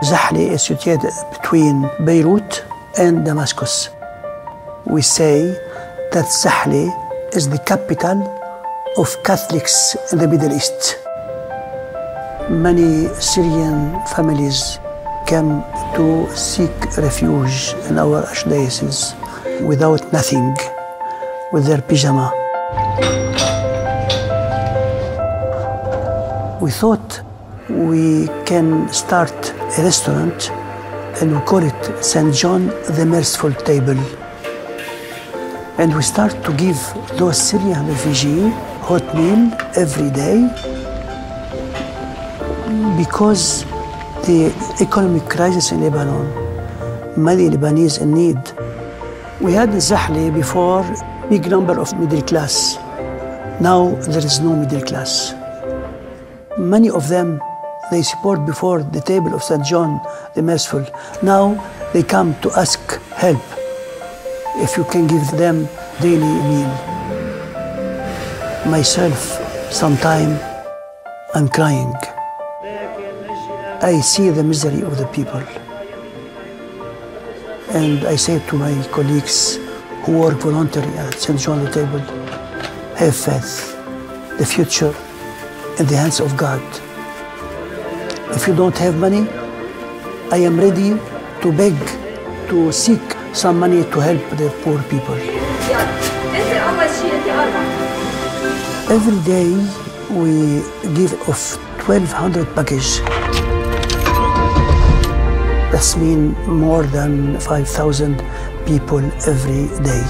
Zahle is situated between Beirut and Damascus. We say that Zahle is the capital of Catholics in the Middle East. Many Syrian families came to seek refuge in our archdiocese without nothing, with their pyjama. We thought we can start a restaurant and we call it St. John the Merciful Table. And we start to give those Syrian refugees hot meal every day because the economic crisis in Lebanon, many Lebanese in need. We had in Zahle before big number of middle class. Now there is no middle class. Many of them, they support before the table of St. John the Merciful. Now they come to ask help if you can give them daily meal. Myself, sometime I'm crying. I see the misery of the people. And I say to my colleagues who work voluntarily at St. John the Table, have faith. The future in the hands of God. If you don't have money, I am ready to beg, to seek some money to help the poor people. Every day we give off 1,200 packages. That's mean more than 5,000 people every day.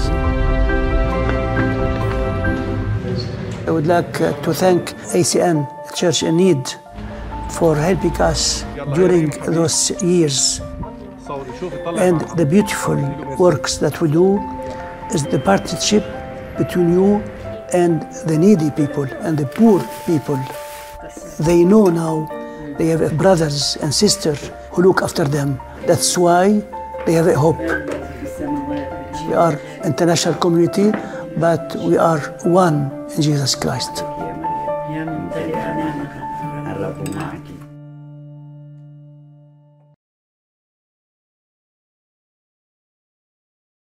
I would like to thank ACN, Church in Need, for helping us during those years. And the beautiful works that we do is the partnership between you and the needy people and the poor people. They know now they have brothers and sisters who look after them. That's why they have a hope. We are international community, but we are one in Jesus Christ.